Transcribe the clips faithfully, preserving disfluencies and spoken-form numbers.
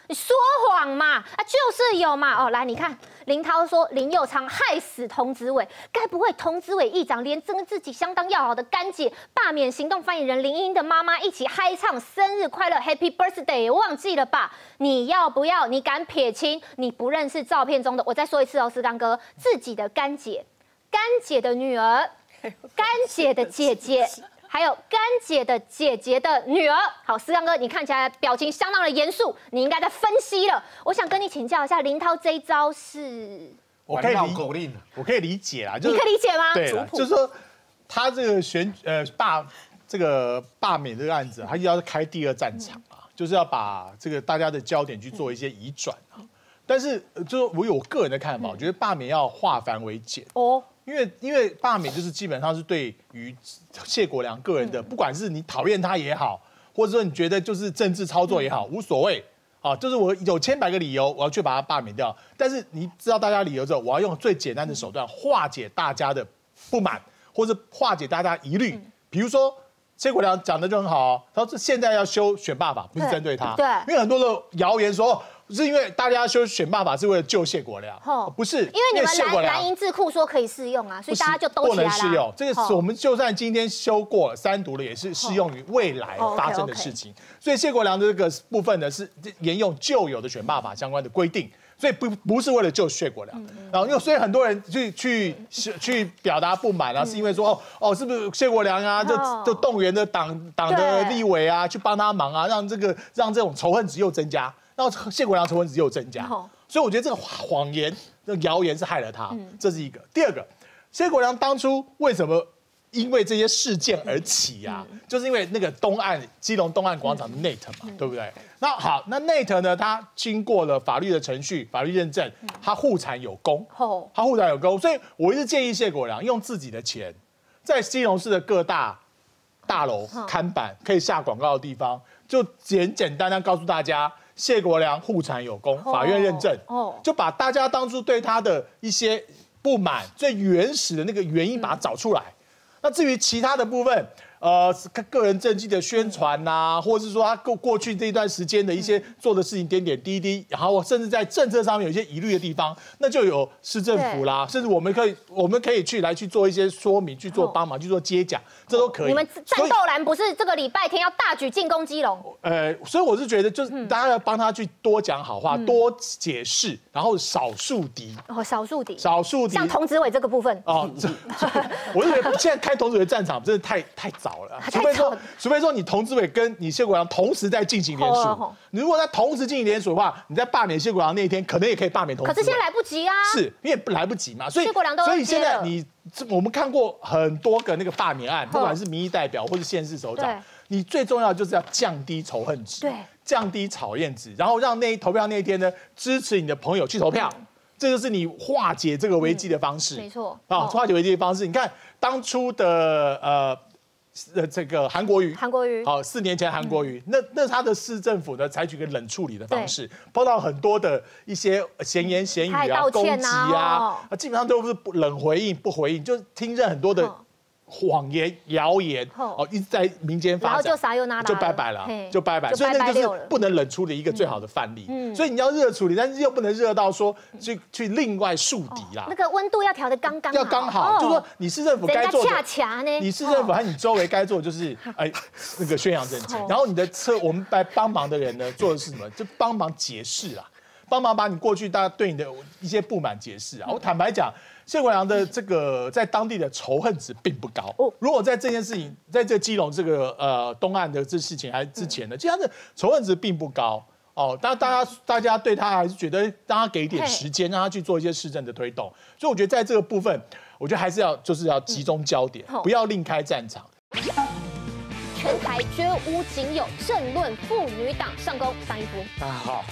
你说谎嘛？啊，就是有嘛。哦，来，你看林涛说林右昌害死童子伟，该不会童子伟议长连跟自己相当要好的干姐罢免行动发言人林英的妈妈一起嗨唱生日快乐 Happy Birthday， 忘记了吧？你要不要？你敢撇清你不认识照片中的？我再说一次哦，思刚哥，自己的干姐、干姐的女儿、干姐的姐姐。还有干姐的姐姐的女儿，好，思刚哥，你看起来表情相当的严肃，你应该在分析了。我想跟你请教一下，林涛这一招是， 我可以理，我可以理解啦， 你可以理解吗？ 对，就是说他这个选呃罢这个罢免这个案子，他要开第二战场啊，就是要把这个大家的焦点去做一些移转啊。但是就是我有我个人的看法，我觉得罢免要化繁为简哦。因为因为罢免就是基本上是对于谢国良个人的，不管是你讨厌他也好，或者说你觉得就是政治操作也好，无所谓啊，就是我有千百个理由，我要去把他罢免掉。但是你知道大家理由之后，我要用最简单的手段化解大家的不满，或者化解大家疑虑。比如说谢国良讲的就很好哦，他说现在要修选罢法，不是针对他， 对， 因为很多的谣言说。是因为大家修选罢法是为了救谢国良，不是？ 因为你们蓝蓝营智库说可以适用啊，所以大家就都不能适用。这个是我们就算今天修过三读了，也是适用于未来发生的事情。所以谢国良的这个部分呢，是沿用旧有的选罢法相关的规定，所以不不是为了救谢国良。然后因为所以很多人去去去表达不满啊，是因为说哦哦，是不是谢国良啊，就就动员的党党的立委啊，去帮他忙啊，让这个让这种仇恨值又增加。然后谢国良仇恨值又增加，所以我觉得这个谎言、这个谣言是害了他，这是一个。第二个，谢国良当初为什么因为这些事件而起啊？就是因为那个东岸基隆东岸广场的 N A T 嘛，对不对？那好，那 N A T 呢，他经过了法律的程序、法律认证，他护产有功，他护产有功，所以我一直建议谢国良用自己的钱，在基隆市的各大大楼看板可以下广告的地方，就简简单单告诉大家。谢国良护产有功，法院认证，就把大家当初对他的一些不满、最原始的那个原因把它找出来。那至于其他的部分，呃，个人政绩的宣传呐，或者是说他过过去这一段时间的一些做的事情点点滴滴，然后甚至在政策上面有一些疑虑的地方，那就有市政府啦，甚至我们可以我们可以去来去做一些说明，去做帮忙，去做接讲，这都可以。 你们战斗蓝不是这个礼拜天要大举进攻基隆？ 呃，所以我是觉得，就是大家要帮他去多讲好话，多解释，然后少树敌。 哦，少树敌， 少树敌。 像童子伟这个部分。哦， 我是觉得现在开童子伟战场真的太太早了，除非说，除非说你童子伟跟你谢国良同时在进行联署，你如果在同时进行联署的话，你在罢免谢国良那一天，可能也可以罢免童子伟。 可是现在来不及啊， 是因为来不及嘛，所以谢国良都所以现在你我们看过很多个那个罢免案，不管是民意代表或是县市首长，你最重要就是要降低仇恨值， 对， 降低讨厌值，然后让那投票那一天呢，支持你的朋友去投票。这就是你化解这个危机的方式， 没错啊，化解危机的方式。你看当初的呃呃这个韩国瑜， 韩国瑜， 好，四年前韩国瑜，那那他的市政府呢，采取一个冷处理的方式，碰到很多的一些闲言闲语啊、攻击啊，啊，基本上都是冷回应、不回应，就听任很多的。谎言、谣言哦，一直在民间发展， 然后就啥又拿就拜拜了，就拜拜。所以那就是不能冷处理一个最好的范例。所以你要热处理，但是又不能热到说去去另外树敌啦。 那个温度要调得刚刚好， 要刚好，就是说你市政府该做的，你市政府和你周围该做的就是哎那个宣扬政绩，然后你的车我们来帮忙的人呢做的是什么？就帮忙解释啊，帮忙把你过去大家对你的一些不满解释啊。我坦白讲。谢国良的这个在当地的仇恨值并不高。如果在这件事情，在这基隆这个呃东岸的这事情还之前呢，其实他的仇恨值并不高哦。但大家大家对他还是觉得让他给一点时间，让他去做一些市政的推动。所以我觉得在这个部分，我觉得还是要就是要集中焦点，不要另开战场。 全台绝无仅有，政论妇女党上攻上一波。 大家好。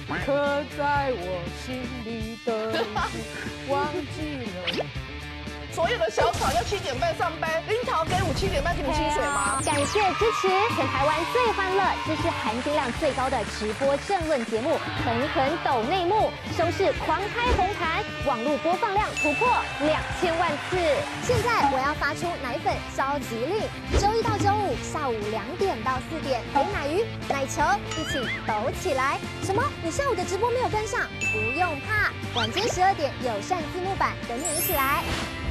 刻在我心里的，忘记了。 所有的小草要七点半上班，樱桃给我七点半给你薪水吗？ 感谢支持全台湾最欢乐、知识含金量最高的直播政论节目《狠狠抖内幕》，收视狂开红盘，网络播放量突破两千万次。 现在我要发出奶粉召集令，周一到周五下午两点到四点，陪奶鱼、奶球一起抖起来。什么？你下午的直播没有跟上？不用怕，晚间十二点友善字幕版等你一起来。